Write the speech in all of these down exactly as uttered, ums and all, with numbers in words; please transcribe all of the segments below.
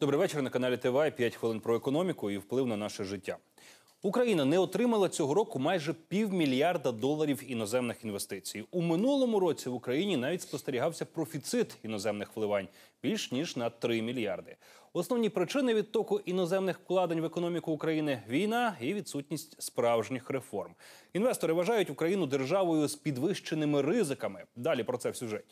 Добрий вечір. На каналі ТВА. п'ять хвилин про економіку і вплив на наше життя. Україна не отримала цього року майже півмільярда доларів іноземних інвестицій. У минулому році в Україні навіть спостерігався профіцит іноземних вливань – більш ніж на три мільярди. Основні причини відтоку іноземних вкладень в економіку України – війна і відсутність справжніх реформ. Інвестори вважають Україну державою з підвищеними ризиками. Далі про це в сюжеті.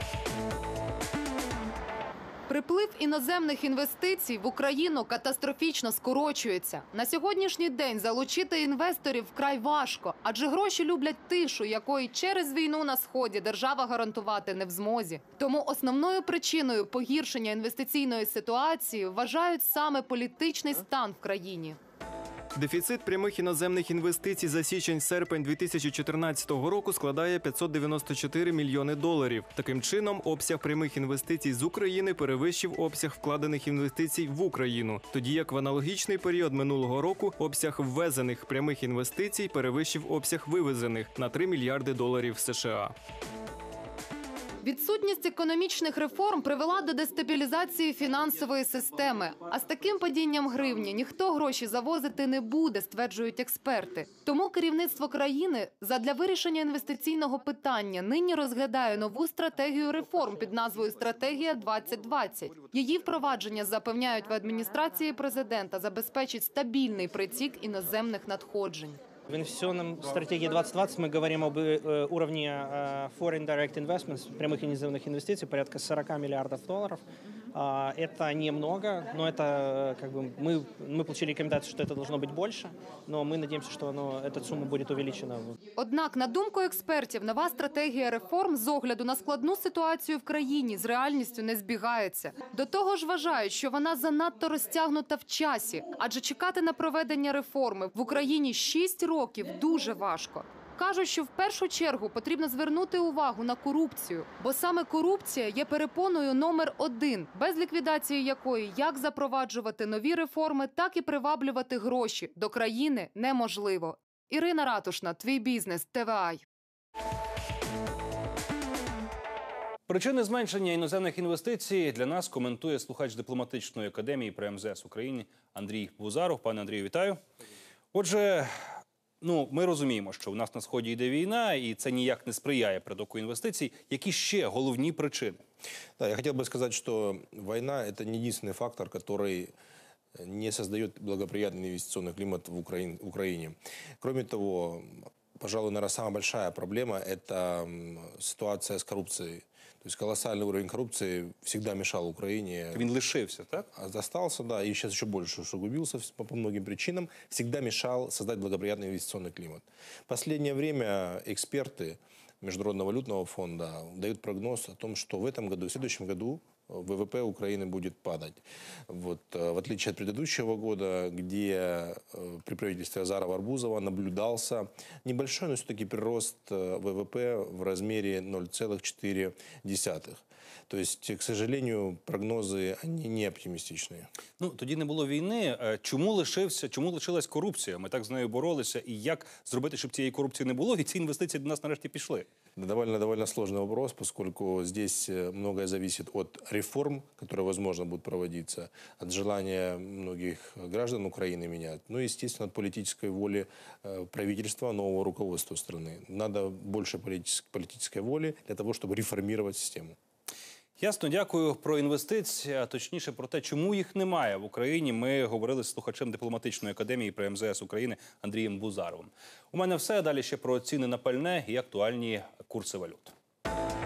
Приплив іноземних інвестицій в Україну катастрофічно скорочується. На сьогоднішній день залучити інвесторів вкрай важко, адже гроші люблять тишу, якої через війну на Сході держава гарантувати не в змозі. Тому основною причиною погіршення інвестиційної ситуації вважають саме політичний стан в країні. Дефіцит прямих іноземних інвестицій за січень-серпень дві тисячі чотирнадцятого року складає п'ятсот дев'яносто чотири мільйони доларів. Таким чином, обсяг прямих інвестицій з України перевищив обсяг вкладених інвестицій в Україну, тоді як в аналогічний період минулого року обсяг ввезених прямих інвестицій перевищив обсяг вивезених на три мільярди доларів США. Відсутність економічних реформ привела до дестабілізації фінансової системи. А з таким падінням гривні ніхто гроші завозити не буде, стверджують експерти. Тому керівництво країни задля вирішення інвестиційного питання нині розглядає нову стратегію реформ під назвою «Стратегія двадцять двадцять». Її впровадження, запевняють в адміністрації президента, забезпечить стабільний притік іноземних надходжень. В инвестиционном стратегии двадцать двадцать мы говорим об э, уровне э, foreign direct investments, прямых иноземных инвестиций, порядка сорок миллиардов долларов. Uh, это немного, но это как бы мы, мы получили рекомендацию, что это должно быть больше, но мы надеемся, что оно, эта сумма будет увеличена. Однак, на думку експертів, нова стратегія реформ з огляду на складну ситуацію в країні з реальністю не збігається. До того ж вважають, що вона занадто розтягнута в часі, адже чекати на проведення реформи в Україні шість років дуже важко. Кажуть, що в першу чергу потрібно звернути увагу на корупцію, бо саме корупція є перепоною номер один, без ліквідації якої як запроваджувати нові реформи, так і приваблювати гроші до країни неможливо. Ірина Ратушна, твій бізнес, ТВА. Причини зменшення іноземних інвестицій для нас коментує слухач дипломатичної академії при ем зе ес України Андрій Бузаров. Пане Андрію, вітаю. Отже, ну, ми розуміємо, що у нас на Сході йде війна, і це ніяк не сприяє притоку інвестицій. Які ще головні причини? Да, я хотел бы сказать, что война – это не единственный фактор, который не создает благоприятный инвестиционный климат в Украине. в Украине. Кроме того, пожалуй, наверное, самая большая проблема – это ситуация с коррупцией. То есть колоссальный уровень коррупции всегда мешал Украине. Він лишився, так? Остался, да, и сейчас еще больше усугубился по, по многим причинам. Всегда мешал создать благоприятный инвестиционный климат. В последнее время эксперты Международного валютного фонда дают прогноз о том, что в этом году и в следующем году вэ вэ пэ Украины будет падать. Вот, в отличие от предыдущего года, где при правительстве Азарова-Арбузова наблюдался небольшой, но все-таки прирост вэ вэ пэ в размере ноль целых четыре десятых. То есть, к сожалению, прогнози они не оптимістичні. Ну, тоді не було війни. Чому лишився, чому лишилась корупція? Ми так з нею боролися. І як зробити, щоб цієї корупції не було, і ці інвестиції до нас нарешті пішли? Довольно, довольно сложный вопрос, поскольку здесь многое зависит от реформ, которые, возможно, будут проводиться, от желания многих граждан Украины менять, ну и, естественно, от политической воли правительства, нового руководства страны. Надо больше политической воли для того, чтобы реформировать систему. Ясно, дякую. Про інвестиції, а точніше про те, чому їх немає в Україні, ми говорили з слухачем дипломатичної академії при ем зе ес України Андрієм Бузаровим. У мене все. Далі ще про ціни на пальне і актуальні курси валют.